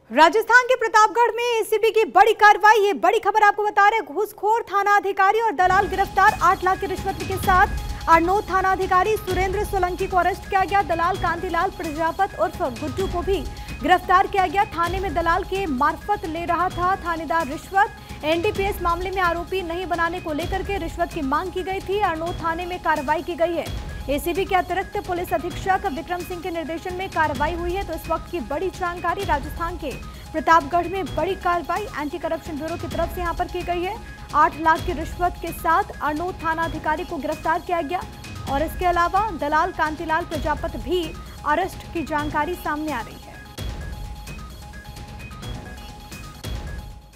राजस्थान के प्रतापगढ़ में एसीबी की बड़ी कार्रवाई। ये बड़ी खबर आपको बता रहे, घूसखोर थाना अधिकारी और दलाल गिरफ्तार। 8 लाख की रिश्वत के साथ अरनोद थाना अधिकारी सुरेंद्र सोलंकी को अरेस्ट किया गया। दलाल कांतिलाल प्रजापत उर्फ गुड्डू को भी गिरफ्तार किया गया। थाने में दलाल के मार्फत ले रहा था थानेदार रिश्वत। एनडीपीएस मामले में आरोपी नहीं बनाने को लेकर के रिश्वत की मांग की गई थी। अरनोद थाने में कार्रवाई की गई है। एसीबी के अतिरिक्त पुलिस अधीक्षक विक्रम सिंह के निर्देशन में कार्रवाई हुई है। तो इस वक्त की बड़ी जानकारी, राजस्थान के प्रतापगढ़ में बड़ी कार्रवाई एंटी करप्शन ब्यूरो की तरफ से यहां पर की गई है। 8 लाख की रिश्वत के साथ अरनोद थाना अधिकारी को गिरफ्तार किया गया और इसके अलावा दलाल कांतिलाल प्रजापत भी अरेस्ट की जानकारी सामने आ रही है।